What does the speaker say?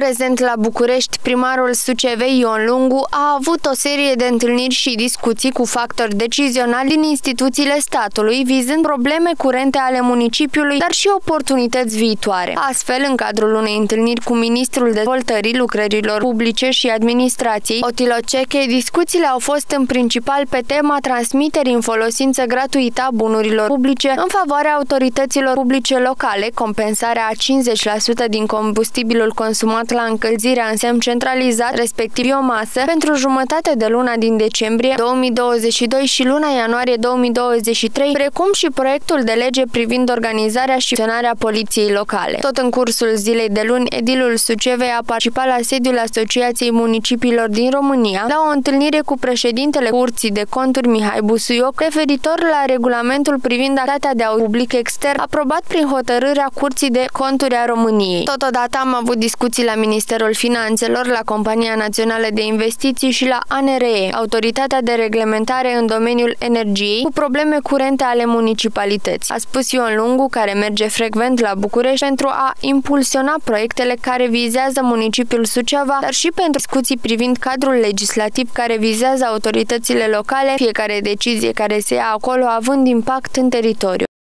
Prezent la București, primarul Sucevei Ion Lungu a avut o serie de întâlniri și discuții cu factori decizionali din instituțiile statului, vizând probleme curente ale municipiului, dar și oportunități viitoare. Astfel, în cadrul unei întâlniri cu ministrul dezvoltării lucrărilor publice și administrației, Otilo Ceche, discuțiile au fost în principal pe tema transmiterii în folosință gratuită a bunurilor publice în favoarea autorităților publice locale, compensarea a 50% din combustibilul consumat la încălzirea în semn centralizat, respectiv biomasă, pentru jumătate de luna din decembrie 2022 și luna ianuarie 2023, precum și proiectul de lege privind organizarea și funcționarea poliției locale. Tot în cursul zilei de luni, edilul Sucevei a participat la sediul Asociației Municipiilor din România la o întâlnire cu președintele Curții de Conturi Mihai Busuioc, referitor la regulamentul privind activitatea de audit public extern aprobat prin hotărârea Curții de Conturi a României. Totodată am avut discuții la Ministerul Finanțelor, la Compania Națională de Investiții și la ANRE, Autoritatea de Reglementare în domeniul energiei, cu probleme curente ale municipalității, a spus Ion Lungu, care merge frecvent la București pentru a impulsiona proiectele care vizează municipiul Suceava, dar și pentru discuții privind cadrul legislativ care vizează autoritățile locale, fiecare decizie care se ia acolo având impact în teritoriu.